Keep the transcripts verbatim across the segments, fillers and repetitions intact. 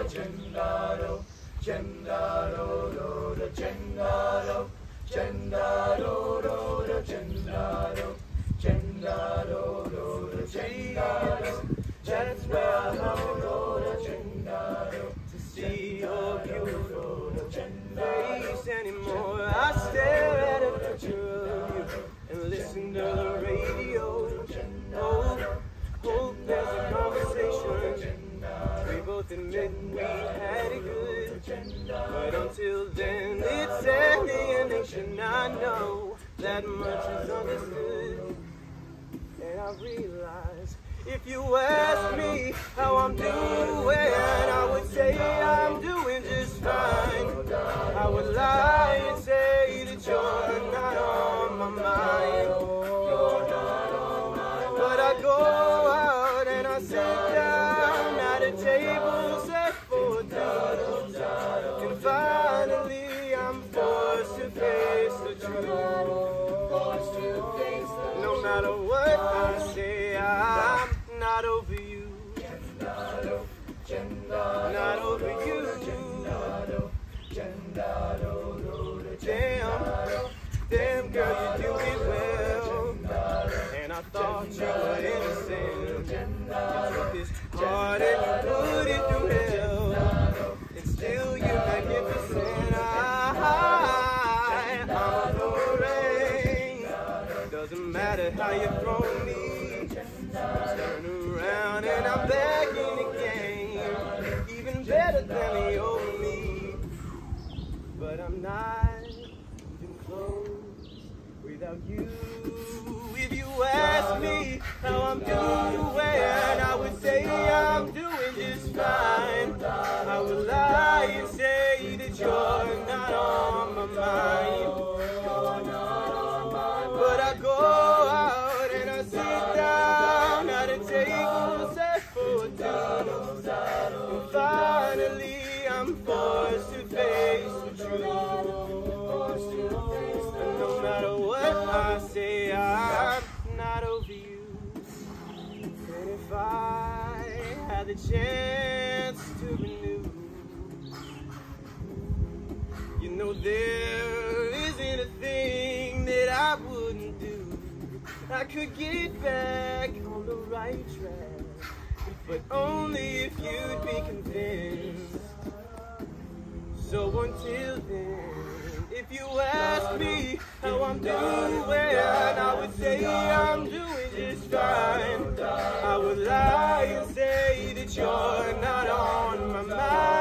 Gennaro, Gennaro, Gennaro, Gennaro, Gennaro, Gennaro, Gennaro. That's where I go to Gennaro, to see your beautiful face anymore. I stare at a picture of you and listen to the radio. Hope, hope there's a conversation. We both admit we had it good, but until then it's alienation. I know that much is understood, and I realize if you ask me how I'm doing, I would say I'm doing just fine. I would lie and say that you're not on my mind, but I go out and I sit down at a table set for two, and finally I'm forced to face the truth. No matter what I say, I'm not over you. Not over you. Damn, damn girl, you do it well. And I thought you were innocent. You took this heart and you put it through hell, and still you're magnificent. I, I'm a rain. Doesn't matter how you throw me, turn around and I'm back in the game, even better than the old me. But I'm not even close without you. If you ask me how I'm doing, I would say I'm doing just fine. I would lie and say that you're not on my mind, but I go out and I sit down at a table set for two, and finally I'm forced to face the truth. And no matter what I say, I'm not over you. And if I had the chance to renew, you know there isn't a thing that I wouldn't do. I could get back on the right track, but only if you'd be convinced. So until then, if you ask me how I'm doing, I would say I'm doing just fine. I would lie and say that you're not on my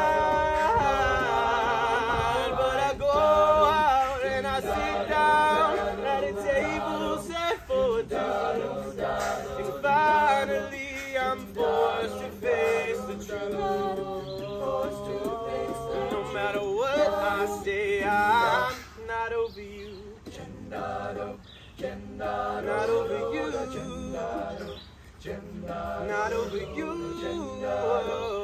mind, but I go out and I sit down at a table set for two, and finally I'm forced to face the truth. No matter what I say, I'm not over you. Not over you. Not over you.